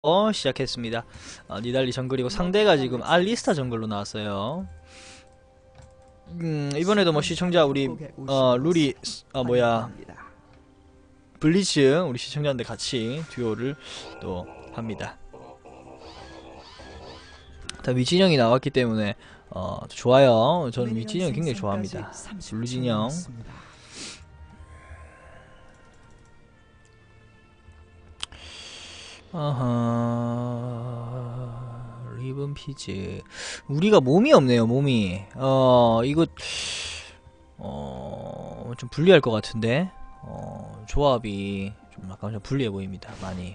시작했습니다. 니달리 정글이고 상대가 지금 알리스타 정글로 나왔어요. 이번에도 뭐 시청자 우리 룰이 블리츠 우리 시청자인데 같이 듀오를 또 합니다. 일단 위진영이 나왔기 때문에 좋아요. 저는 위진영 굉장히 좋아합니다. 블루진영. 리븐 피즈. 우리가 몸이 없네요, 몸이. 이거, 좀 불리할 것 같은데. 조합이 좀 약간 좀 불리해 보입니다, 많이.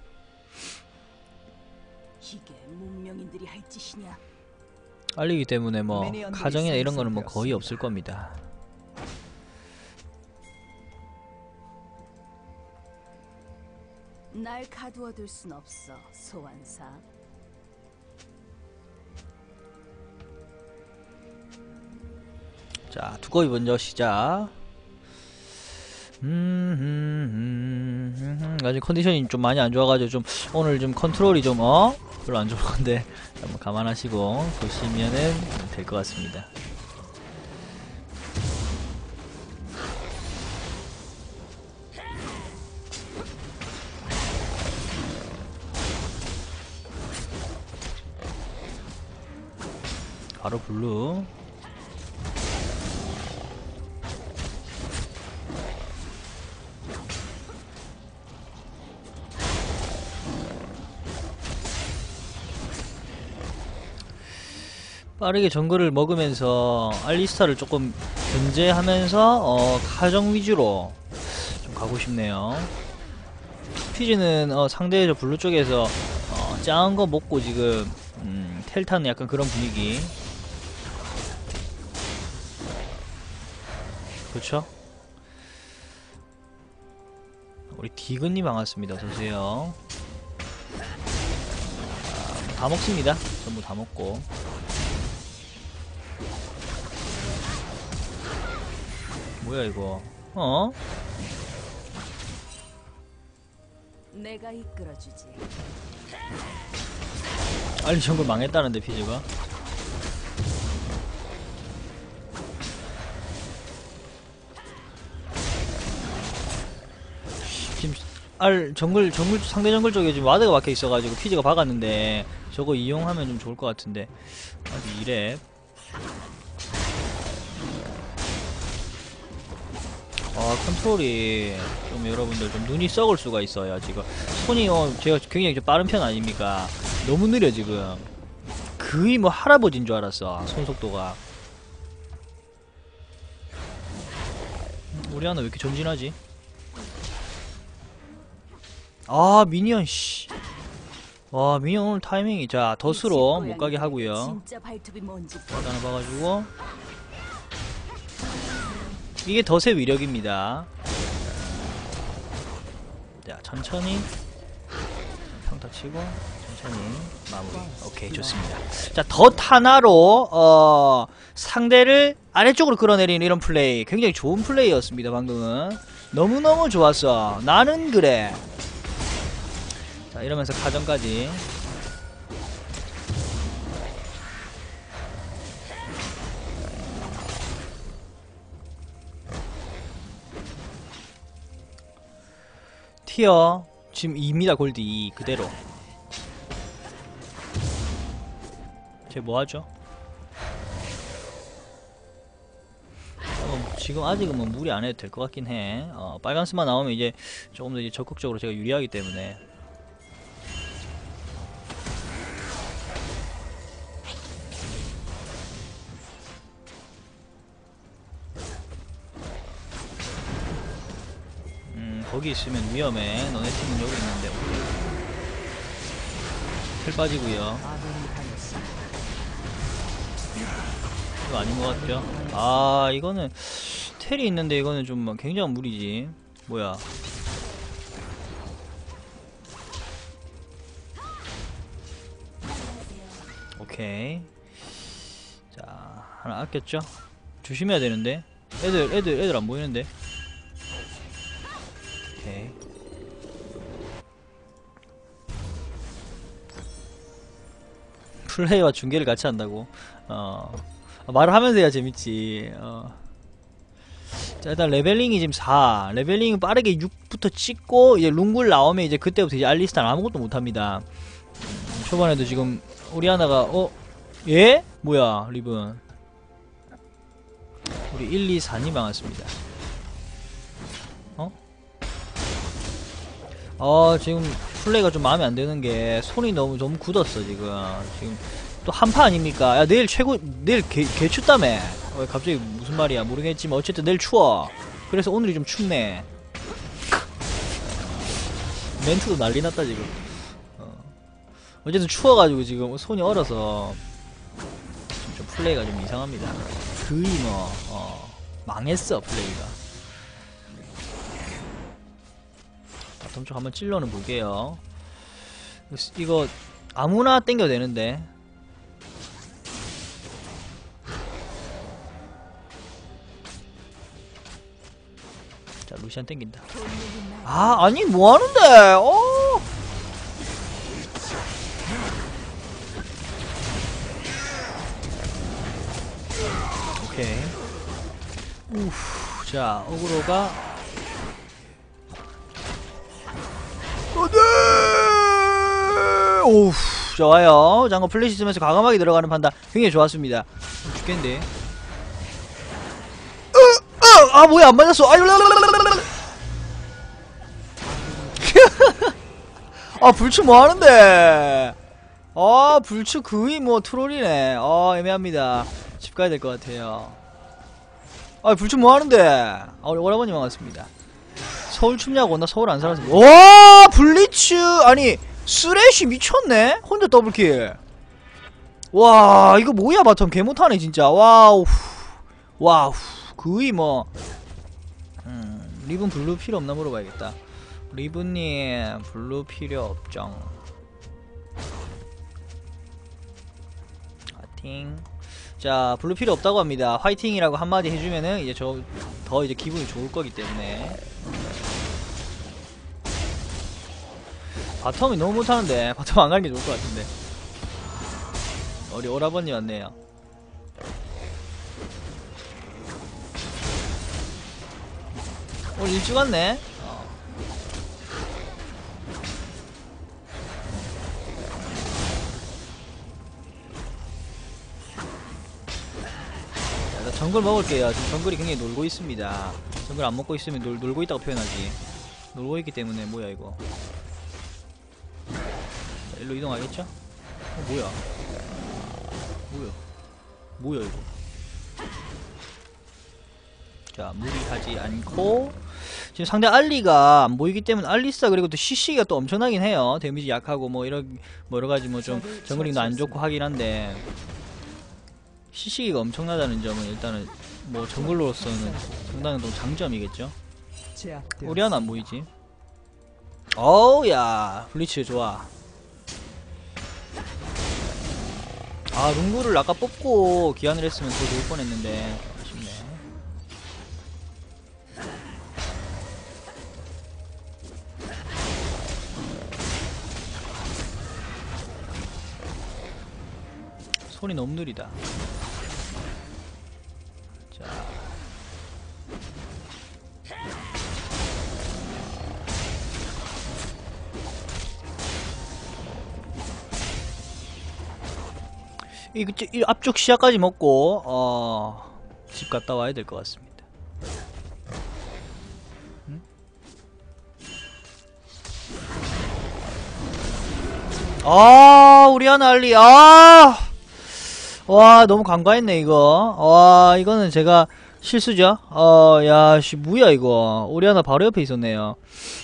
이게 문명인들이 할 짓이냐? 알리기 때문에 뭐, 가정이나 이런 거는 뭐 거의 없을 겁니다. 날 가두어둘 순 없어, 소환사. 자, 두꺼비 먼저 시작. 아직 컨디션이 좀 많이 안 좋아가지고 좀 오늘 좀 컨트롤이 좀 별로 안 좋을 건데 한번 감안하시고 보시면은 될 것 같습니다. 바로 블루. 빠르게 정글을 먹으면서 알리스타를 조금 견제하면서 가정 위주로 좀 가고 싶네요. 피지는 상대 저 블루 쪽에서 작은 거 먹고 지금 텔 타는 약간 그런 분위기. 그렇죠? 우리 디그님 반갑습니다. 어서오세요. 다 먹습니다. 전부 다 먹고. 뭐야 이거? 내가 이끌어주지. 알리 정글 망했다는데 피즈가. 지금 상대 정글 쪽에 지금 와드가 박혀 있어가지고 피즈가 박았는데 저거 이용하면 좀 좋을 것 같은데 아직 2렙. 컨트롤이 좀 여러분들 좀 눈이 썩을 수가 있어요. 지금 손이 제가 굉장히 좀 빠른 편 아닙니까? 너무 느려 지금. 거의 뭐 할아버지인 줄 알았어, 손 속도가. 우리 하나 왜 이렇게 전진하지? 미니언 씨. 와, 미니언 오늘 타이밍이. 자, 덫으로 못 가게 하고요. 진짜 발톱이 뭔지 하나 봐가지고. 이게 덫의 위력입니다. 자, 천천히 평타 치고 천천히 마무리. 오케이, 좋습니다. 자, 덫 하나로 상대를 아래쪽으로 끌어내리는 이런 플레이, 굉장히 좋은 플레이였습니다. 방금은 너무너무 좋았어. 나는 그래. 자, 이러면서 가정까지. 티어 지금 2입니다. 골드 2 그대로. 쟤 뭐하죠? 지금 아직은 뭐 무리 안해도 될 것 같긴 해. 빨간 스마 나오면 이제 조금 더 이제 적극적으로 제가 유리하기 때문에. 거기 있으면 위험해. 너네 팀은 여기 있는데. 텔 빠지고요. 이거 아닌 것 같죠? 이거는 텔이 있는데 이거는 좀 굉장한 무리지. 뭐야? 오케이. 자, 하나 아꼈죠? 조심해야 되는데. 애들 안 보이는데. 오케이. 플레이와 중계를 같이 한다고. 말을 하면서 해야 재밌지. 자, 일단 레벨링이 지금 4. 레벨링은 빠르게 6부터 찍고 이제 룽굴 나오면 이제 그때부터 이제 알리스타는 아무것도 못합니다. 초반에도 지금 오리아나가 예? 뭐야 리븐. 우리 1, 2, 4니 막았습니다. 지금 플레이가 좀 마음에 안 드는 게 손이 너무 굳었어 지금. 지금 또 한파 아닙니까? 야 내일 개 춥다며. 갑자기 무슨 말이야 모르겠지만 어쨌든 내일 추워. 그래서 오늘이 좀 춥네. 멘트도 난리 났다 지금. 어쨌든 추워가지고 지금 손이 얼어서 좀 플레이가 좀 이상합니다. 거의 망했어 플레이가. 바텀 쪽 한번 찔러는 볼게요. 이거 아무나 땡겨도 되는데. 자 루시안 땡긴다. 아니 뭐하는데. 오케이. 자 어그로가 안돼. 오우 좋아요. 장거 플래시 쓰면서 과감하게 들어가는 판단 굉장히 좋았습니다. 죽겠는데. 뭐야 안 맞았어. 불추 뭐하는데. 불추 거의 뭐 트롤이네. 애매합니다. 집 가야 될 것 같아요. 불추 뭐하는데. 오라버님 반갑습니다. 서울 춥냐고. 나 서울 안 살아서. 와 블리츠 아니 쓰레쉬 미쳤네. 혼자 더블킬. 와 이거 뭐야 바텀 개못하네 진짜. 와우 거의 뭐 리븐 블루 필요 없나 물어봐야겠다. 리븐님 블루 필요 없정. 화이팅. 자 블루 필요 없다고 합니다. 화이팅이라고 한마디 해주면은 이제 더 이제 기분이 좋을 거기 때문에. 바텀이 너무 못하는데 바텀 안 가는 게 좋을 것 같은데. 우리 오라버니 왔네요. 오늘 일찍 왔네. 자, 정글 먹을게요. 지금 정글이 굉장히 놀고 있습니다. 정글 안 먹고 있으면 놀고 있다고 표현하지. 놀고 있기 때문에. 뭐야 이거. 자, 일로 이동하겠죠? 뭐야 이거. 자 무리하지 않고. 지금 상대 알리가 안 보이기 때문에 알리스타 그리고 또 CC가 또 엄청나긴 해요. 데미지 약하고 뭐 여러가지 뭐 좀 정글링도 안 좋고 하긴 한데 CC가 엄청나다는 점은 일단은 뭐 정글로서는 상당히 또 장점이겠죠. 오리아나 안 보이지? 야 블리츠 좋아. 룽구를 아까 뽑고 기한을 했으면 더 좋을 뻔했는데 아쉽네. 손이 너무 느리다. 자 이 앞쪽 시야까지 먹고 집 갔다 와야 될 것 같습니다. 우리 하나 알리. 와 너무 간과했네 이거. 이거는 제가 실수죠. 야씨 뭐야 이거. 우리 하나 바로 옆에 있었네요.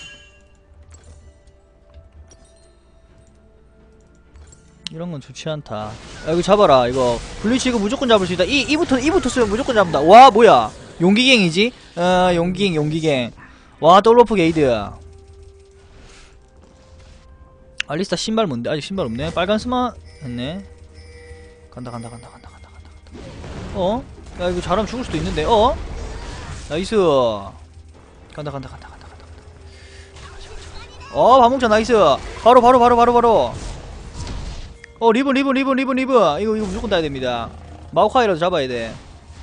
이런건 좋지 않다. 이거 잡아라 이거. 블리치 이거 무조건 잡을 수 있다. 이부터 쓰면 무조건 잡는다. 와 뭐야 용기갱이지? 용기갱. 와 더블로프 게이드. 알리스타 신발 뭔데? 아직 신발 없네. 빨간 스마 했네. 간다. 야 이거 잘하면 죽을 수도 있는데. 나이스. 간다. 밥먹자. 나이스. 바로. 리븐. 이거 무조건 따야 됩니다. 마오카이라도 잡아야 돼.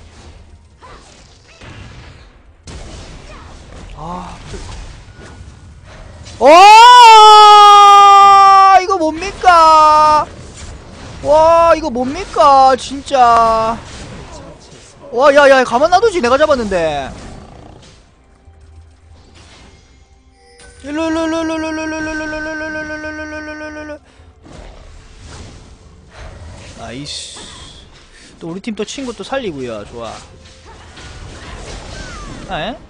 이거 뭡니까? 와, 이거 뭡니까? 진짜. 와, 야, 가만 놔두지. 내가 잡았는데. 일로. 나이스. 또 우리 팀 또 친구 또 살리고요. 좋아. 에?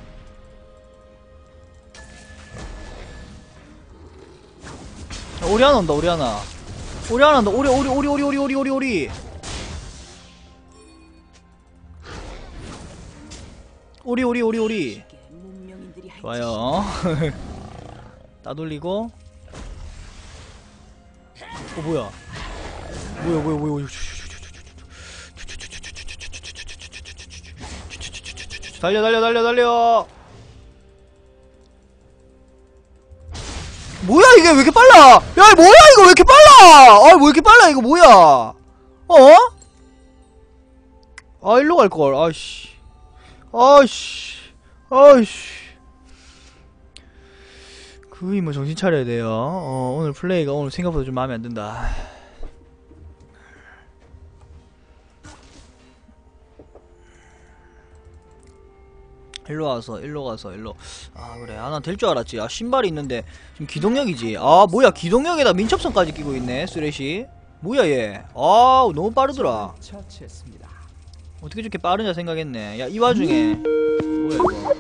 오리 하나 온다. 오리 하나 온다. 오리. 오리. 이게 문명인들이 할 좋아요. 따돌리고. 뭐야. 달려. 뭐야 이게 왜 이렇게 빨라? 야 뭐야 이거 왜 이렇게 빨라? 뭐 이렇게 빨라 이거 뭐야? 일로 갈걸. 아이씨. 그이 뭐 정신 차려야 돼요. 오늘 플레이가 오늘 생각보다 좀 마음에 안 든다. 일로 가서 그래. 난 될 줄 알았지. 신발이 있는데 지금 기동력이지. 뭐야 기동력에다 민첩성까지 끼고 있네 쓰레쉬. 뭐야 얘. 너무 빠르더라. 어떻게 저렇게 빠르냐 생각했네. 야 이 와중에 뭐야 이거.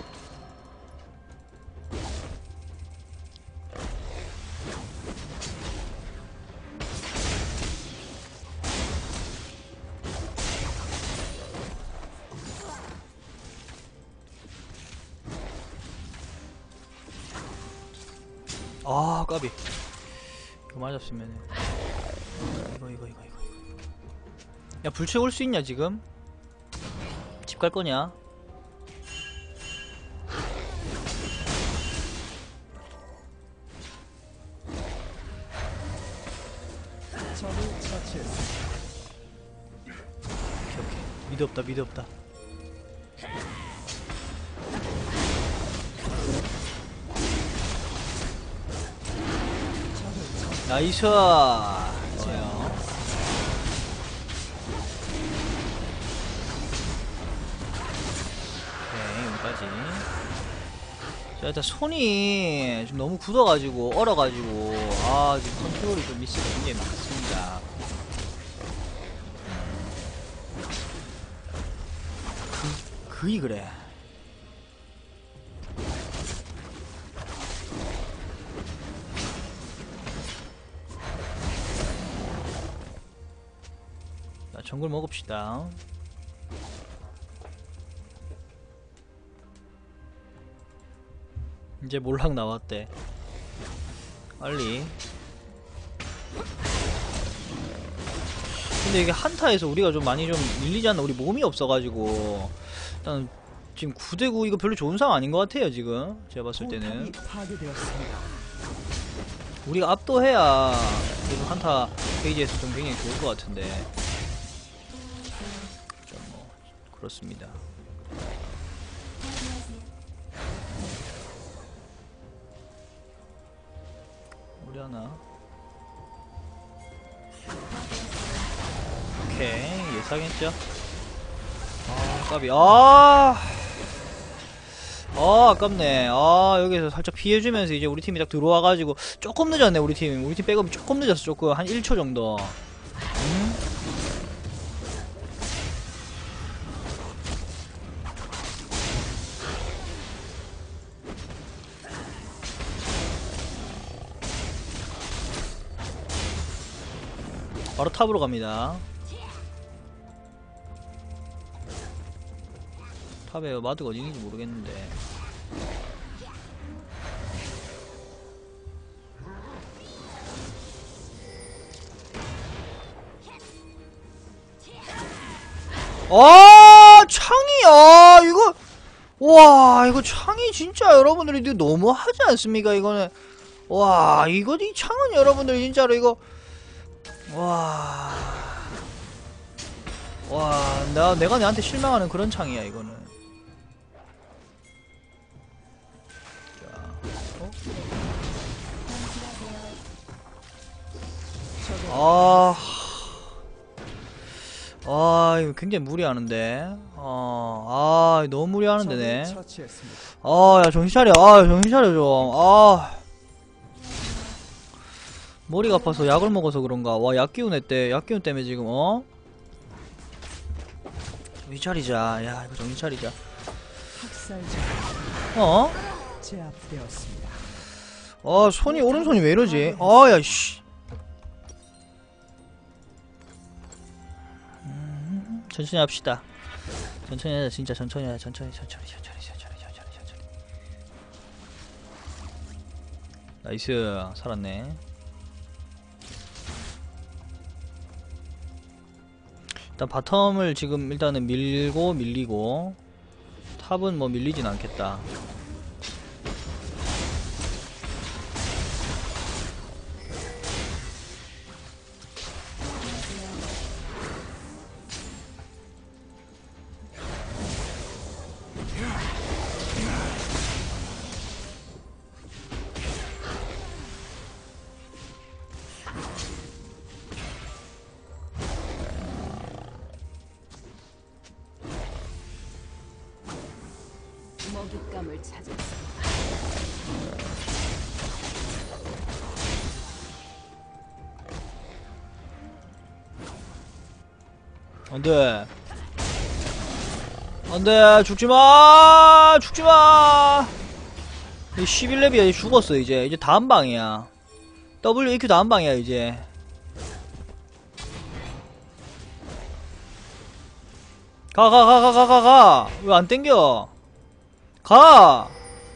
까비. 이거 맞았으면 이거. 야 불체 올 수 있냐 지금? 집 갈 거냐? 오케이. 미드 없다. 나이스. 좋아요. 오케이 여기까지. 자 일단 손이 좀 너무 굳어가지고 얼어가지고 지금 컨트롤이 좀 미스가 굉장히 많습니다. 그이 그래. 정글 먹읍시다. 이제 몰락 나왔대. 빨리. 근데 이게 한타에서 우리가 좀 많이 좀 밀리지 않나. 우리 몸이 없어가지고 일단 지금 9대9 이거 별로 좋은 상황 아닌 것 같아요 지금 제가 봤을 때는. 우리가 압도해야 계속 한타 페이지에서 좀 굉장히 좋을 것 같은데 좀 뭐 그렇습니다. 우리 하나. 오케이 예상했죠. 까비. 아깝네. 여기서 살짝 피해주면서 이제 우리 팀이 딱 들어와가지고 조금 늦었네. 우리 팀 백업이 조금 늦었어. 조금 한 1초 정도. 바로 탑으로 갑니다. 탑에 마드가 어디 있는지 모르겠는데. 창이야 이거. 와 이거 창이 진짜 여러분들이 이거 너무 하지 않습니까? 이거는 와 이거 이 창은 여러분들 진짜로 이거 와. 와, 내가 내한테 실망하는 그런 창이야, 이거는. 자, 어? 이거 굉장히 무리하는데. 너무 무리하는데네. 야, 정신 차려. 정신 차려, 좀. 머리가 아파서 약을 먹어서 그런가. 와, 약 기운 때문에 지금, 정신 차리자. 야, 이거 정신 차리자. 제압되었습니다. 오른손이 왜 이러지? 야, 씨. 천천히 합시다. 천천히 하자, 진짜 천천히 하자. 천천히. 나이스, 살았네. 일단 바텀을 지금 일단은 밀리고 탑은 뭐 밀리진 않겠다. 먹잇감을 찾았어. 안돼. 안돼, 죽지마! 죽지마! 11렙이야, 죽었어, 이제 다음 방이야. WEQ 다음 방이야, 이제. 가! 왜 안 땡겨? 가!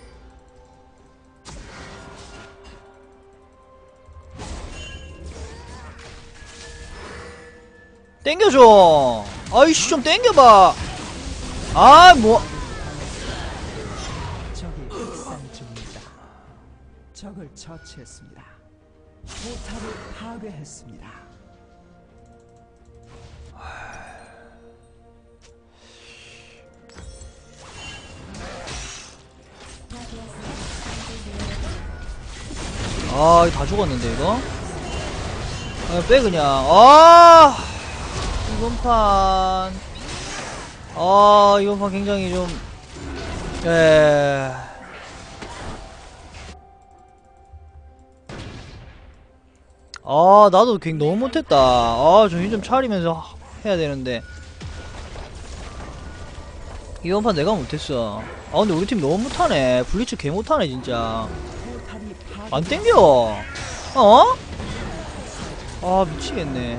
땡겨줘! 아이씨, 좀 땡겨봐! 적이 학살 중입니다. 적을 처치했습니다. 포탑을 파괴했습니다. 이거 다 죽었는데, 이거? 빼, 그냥. 이번 판. 이번 판 굉장히 좀. 나도 굉장히 너무 못했다. 정신 좀 차리면서 해야 되는데. 이번 판 내가 못했어. 근데 우리 팀 너무 못하네. 블리츠 개 못하네, 진짜. 포탑이 안 땡겨. 미치겠네.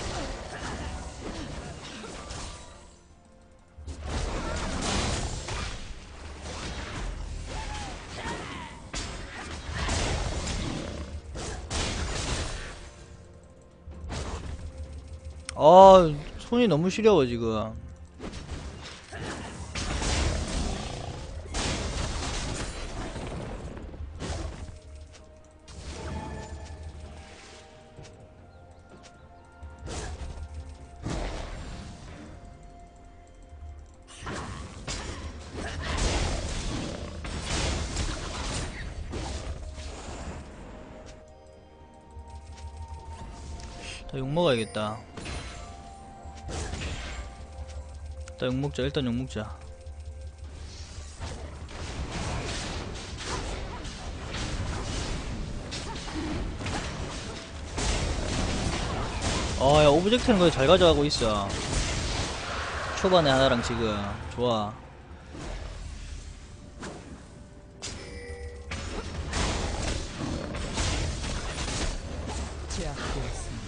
손이 너무 시려워, 지금. 자, 욕먹어야겠다. 일단 욕먹자. 야, 오브젝트는 거의 잘 가져가고 있어. 초반에 하나랑 지금. 좋아. 제압되었습니다.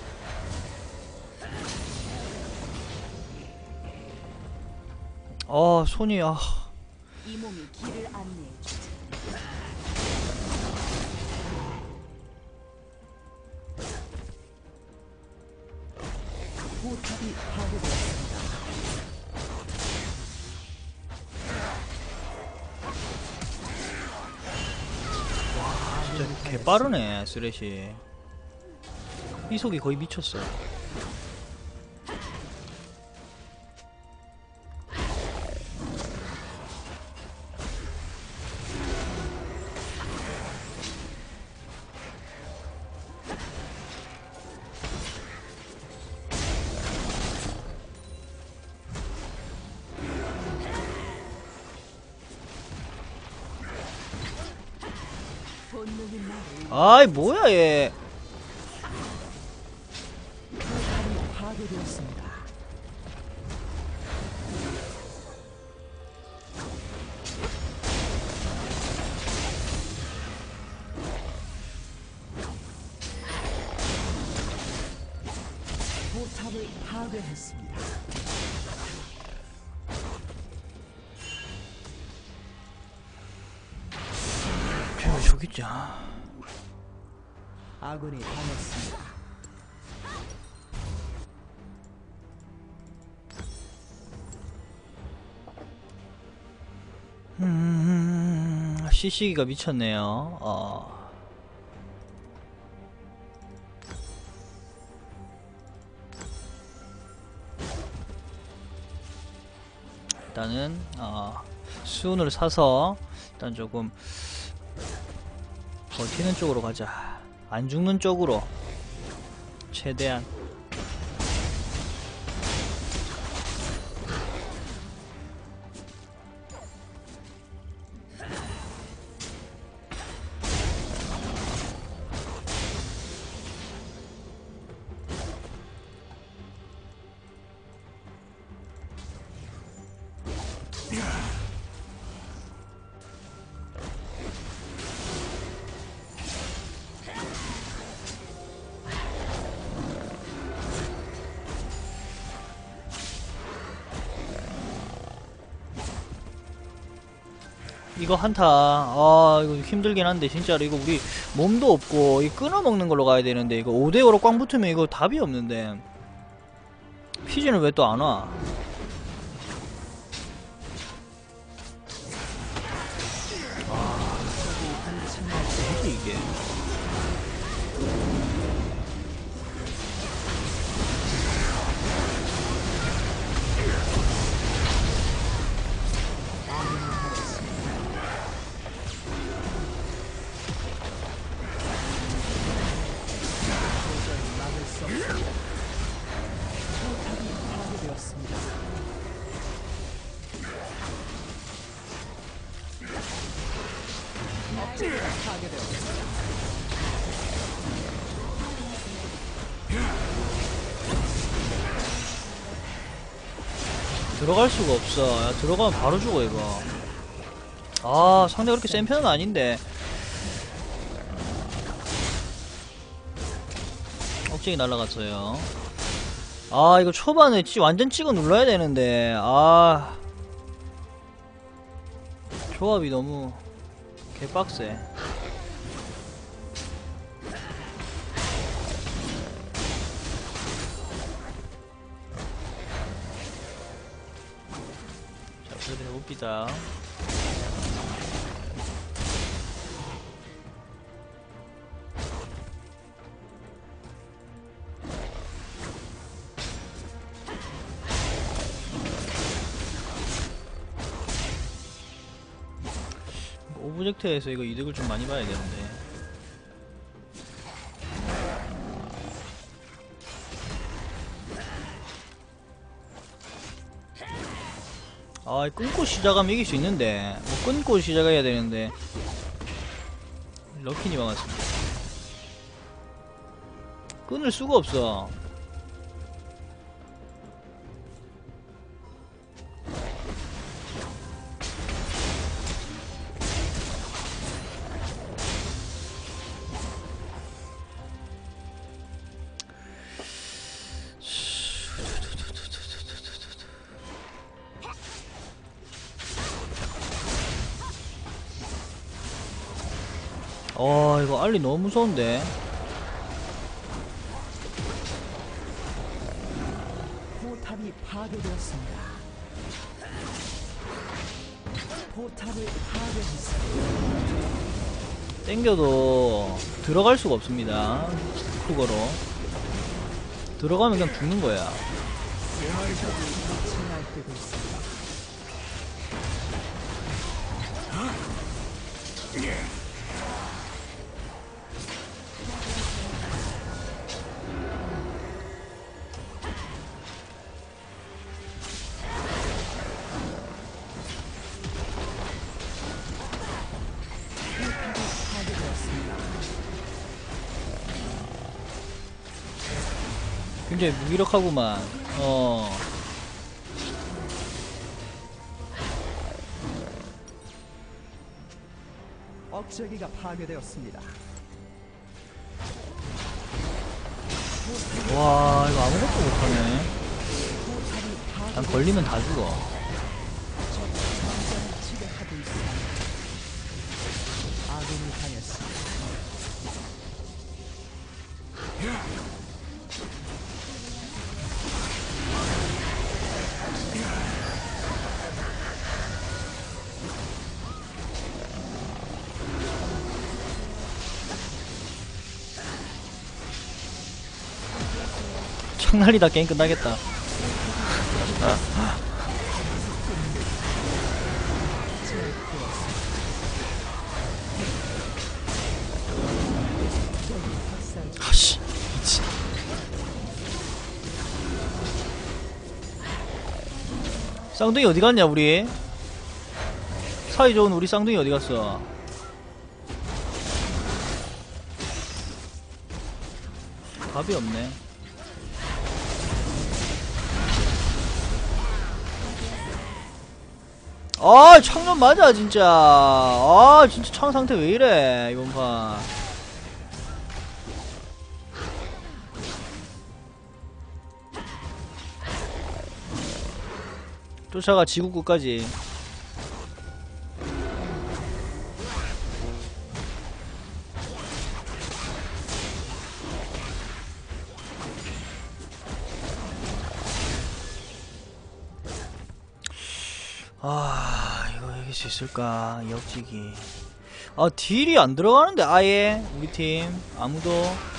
손이, 이 몸이 길을 안내해주지. 포탑이 파괴되었습니다. 진짜 개빠르네, 쓰레쉬. 이속이 거의 미쳤어요. 본능이 나를 아이 뭐야 얘. 포탑이 파괴되었습니다. 포탑을 파괴했습니다. 저기 있자. 아군이 당했습니다. CC기가 미쳤네요. 일단은 수운을 사서 일단 조금 버티는 쪽으로 가자. 안 죽는 쪽으로 최대한. 이거 한타 이거 힘들긴 한데 진짜로 이거 우리 몸도 없고 이 끊어먹는 걸로 가야 되는데 이거 5대5로 꽝 붙으면 이거 답이 없는데 피지는 왜 또 안 와? 뭐지 이게? 파괴되었습니다. 업체가 파괴되었습니다. 들어갈 수가 없어. 야, 들어가면 바로 죽어 이거. 상대가 그렇게 센 편은 아닌데 억제기 날라갔어요. 이거 초반에 완전 찍어 눌러야 되는데 조합이 너무 개빡세. 자, 그래도 해봅시다. 오브젝트에서 이거 이득을 좀 많이 봐야 되는데. 끊고 시작하면 이길 수 있는데 끊고 시작해야 되는데 럭키니 막았습니다. 끊을 수가 없어. 이거 알리 너무 무서운데. 포탑이 파괴되었습니다. 포탑을 파괴했습니다. 땡겨도 들어갈 수가 없습니다. 그거로 들어가면 그냥 죽는 거야. 용암석이 빛이 날 때도 있습니다. 파괴되었습니다. 굉장히 무기력하구만. 억제기가 파괴되었습니다. 와, 이거 아무것도 못하네. 난 걸리면 다 죽어. 전장을 지배하고 있습니다. 아군이 당했습니다. 장난이다. 게임 끝나겠다. 아씨, 미친. 쌍둥이 어디 갔냐 우리? 사이 좋은 우리 쌍둥이 어디 갔어? 답이 없네. 아, 창년 맞아 진짜. 아, 진짜 창 상태 왜 이래 이번 판. 쫓아가 지구 끝까지. 아, 이거 이길 수 있을까? 역지기. 아, 딜이 안 들어가는데 아예 우리 팀 아무도.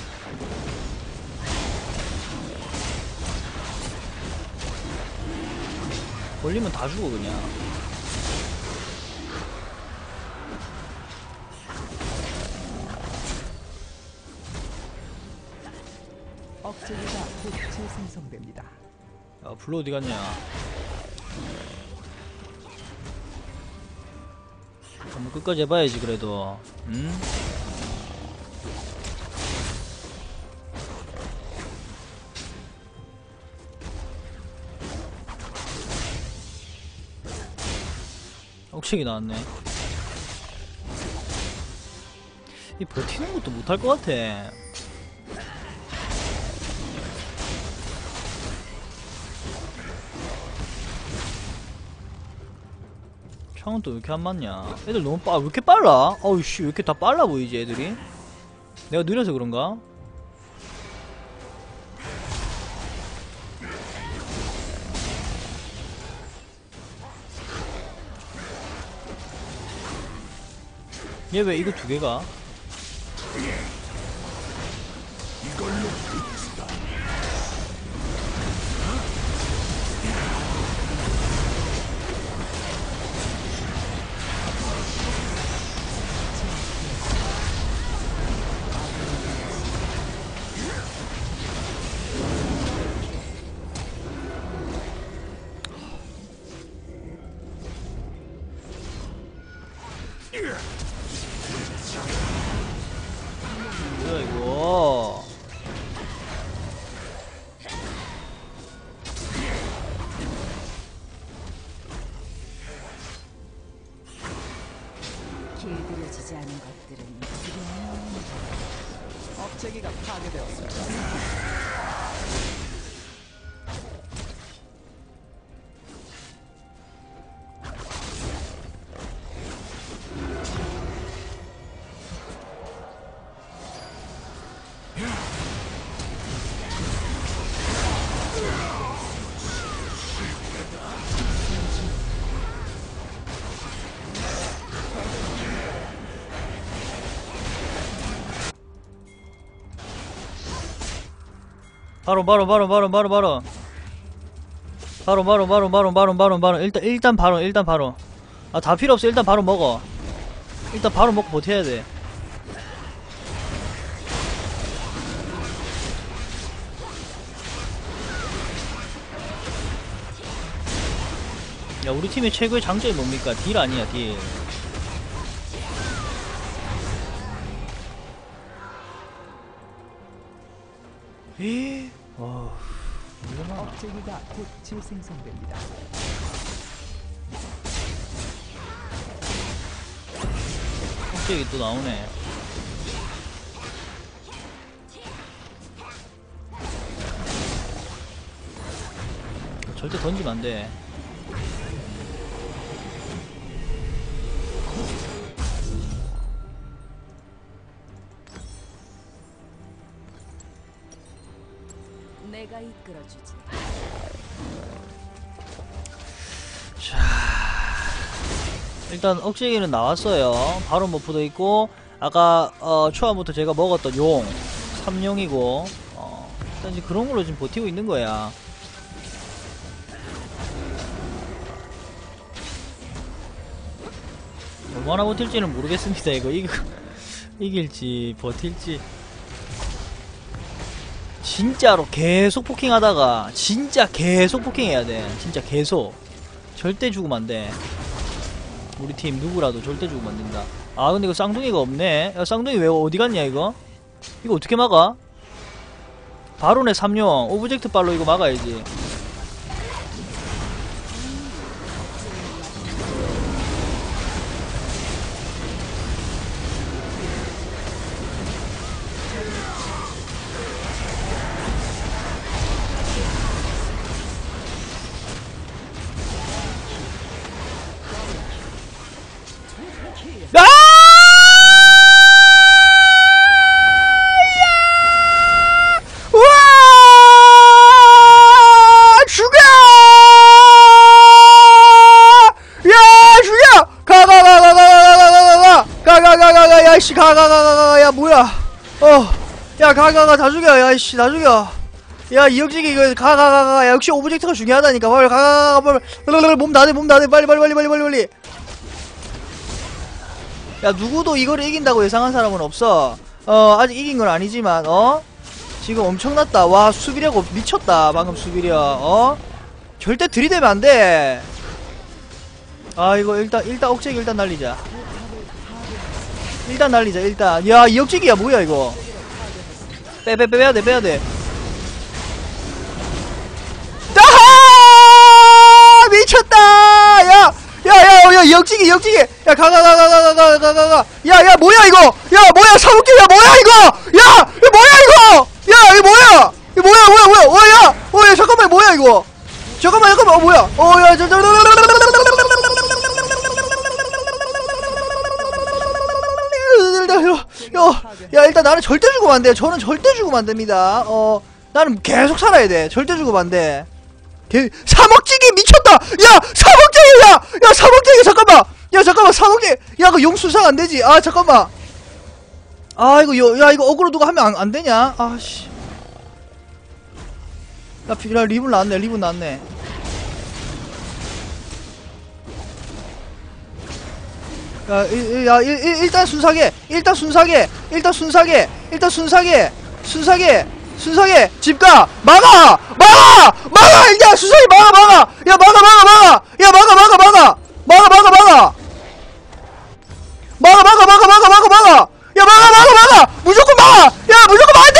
걸리면 다 죽어 그냥. 억제기가 곧 재생성됩니다. 야, 블루 어디 갔냐? 한번 끝까지 해봐야지 그래도. 응? 억식이 나왔네. 이 버티는 것도 못할 것 같아. 창은 또 왜 이렇게 안 맞냐? 애들 너무 왜 이렇게 빨라? 어우씨, 왜 이렇게 다 빨라 보이지 애들이? 내가 느려서 그런가? 얘 왜 이거 두 개가? 뭐야 이거? 길들여지지 않은 것들은 두려움. 억제기가 파괴되었습니다. 바로 일단 바로 아 다 필요 없어. 일단 바로 먹어. 일단 바로 먹고 버텨야 돼. 야 우리 팀의 최고의 장점이 뭡니까? 딜 아니야 딜. 에이 얼마나 억제기가 곧 재생성됩니다. 갑자기 또 나오네. 절대 던지면 안 돼. 내가 이끌어주지. 일단 억제기는 나왔어요. 바로 버프도 있고 아까 초반부터 제가 먹었던 용 3용이고 일단 이제 그런 걸로 지금 버티고 있는 거야. 얼마나 버틸지는 모르겠습니다. 이거 이길지 버틸지. 진짜로 계속 포킹하다가 진짜 계속 포킹해야 돼. 진짜 계속 절대 죽으면 안 돼. 우리 팀 누구라도 절대 죽으면 안 된다. 아 근데 이거 쌍둥이가 없네. 야 쌍둥이 왜 어디 갔냐 이거? 이거 어떻게 막아? 바론의 3용 오브젝트 발로 이거 막아야지. 아! 우와! 죽여! 야, 죽여! 가가가가가가가가가가가가가가 야이씨 가가가가가 야 뭐야? 야 가가가 다 죽여 야이씨 다 죽여. 야 이역지기 이거 가가가가 역시 오브젝트가 중요하다니까. 빨리 가가가가 빨리 몸 닫아 빨리. 야 누구도 이거를 이긴다고 예상한 사람은 없어. 아직 이긴 건 아니지만 지금 엄청났다. 와 수비력 미쳤다 방금 수비력. 절대 들이대면 안돼. 아 이거 일단 억제기 일단 날리자. 일단 야 이 억제기야 뭐야 이거. 빼야돼. 따하 미쳤다. 야 역지기 야 가가가가가가가가가 야 뭐야 이거. 야 뭐야 사무기야 뭐야 이거. 야 이거 뭐야 이거. 야 이거 뭐야 야 잠깐만 뭐야 이거. 잠깐만 뭐야 야 야 일단 나는 절대 죽으면 안돼. 저는 절대 죽으면 안됩니다. 나는 계속 살아야 돼. 절대 죽으면 안돼. 사먹지기 미쳤다. 야 사먹지기 잠깐만 사먹지기 야 그 용수상 안되지. 아 잠깐만. 아 이거 이거 어그로 누가 하면 안되냐. 아씨 야 리븐 나왔네. 야 일단 순삭해 집가 막아 일단 순삭이 막아 야 막아 무조건 막아 안돼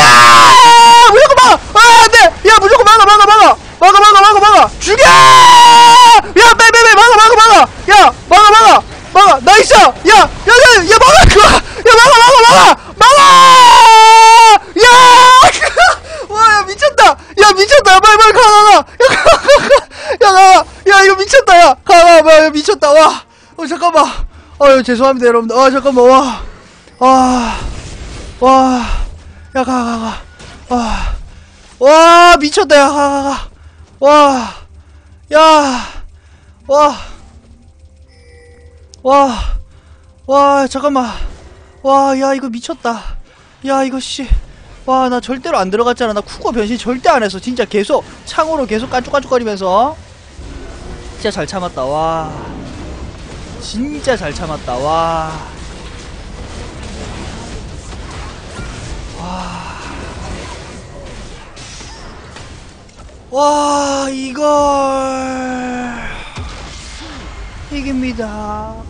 막아 죽여 야 빼 막아 나이스 야 막아 그거 막아 야 와 야 미쳤다 빨리 야 이거 미쳤다 야 미쳤다 와 잠깐만 죄송합니다 여러분들 잠깐만 야 와 미쳤다 야 와 잠깐만 야 이거 미쳤다. 야 이거 씨 와, 나 절대로 안 들어갔잖아. 나 쿠거 변신 절대 안 했어. 진짜 계속 창으로 계속 깐죽깐죽거리면서 진짜 잘 참았다. 와, 진짜 잘 참았다. 와, 와, 이걸 이깁니다.